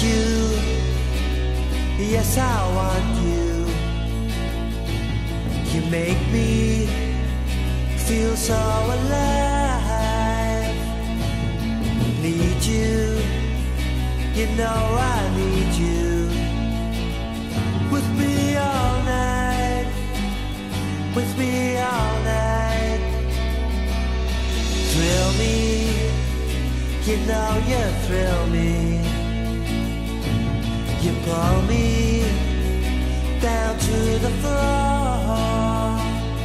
you, yes I want you. You make me feel so alive. Need you, you know I need you. With me all night, with me all night. Thrill me, you know you thrill me. You pull me down to the floor.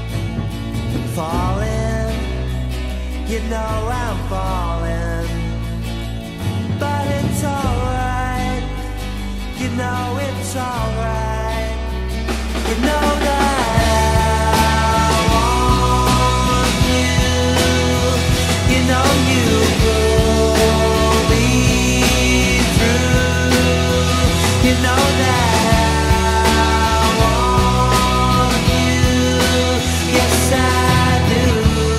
Falling, you know I'm falling. But it's alright, you know it's alright. You know that I want you. You know you pull me through. You know that I want you. Yes I do.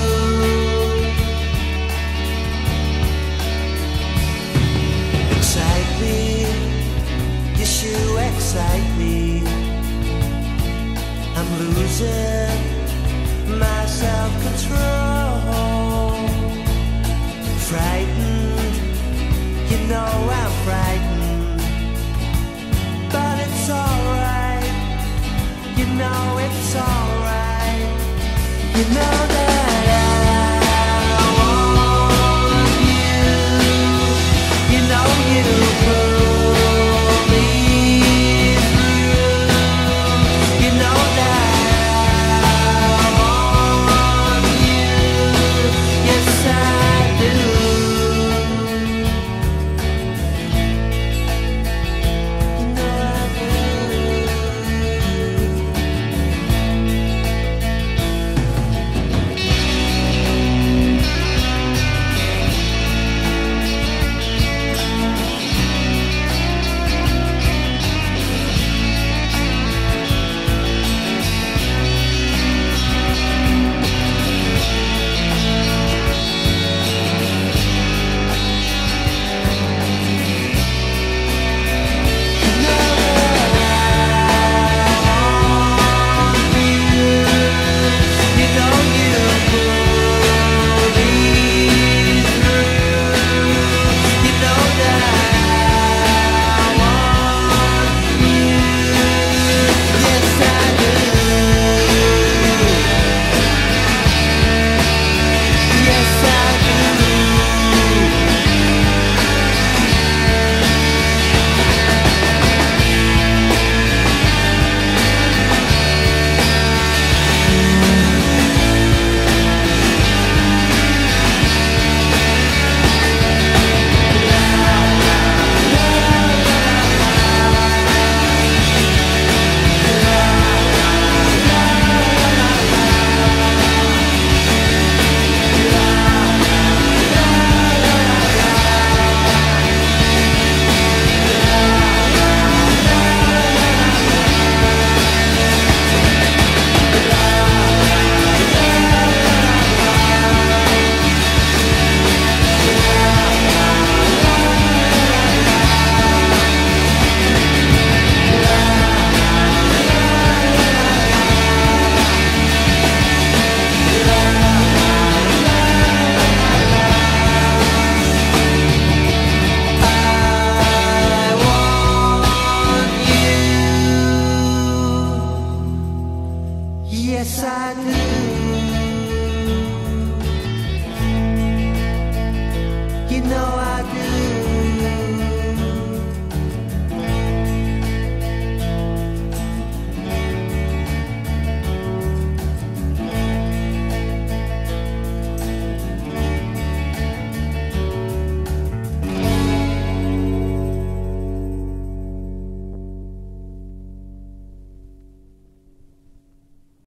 Excite me, yes you excite me. I'm losing my self-control. Frightened, you know I'm frightened. But it's alright, you know it's alright. You know that I want you. You know you pull me through. You know that I want you. Yes I do. Yes, I do.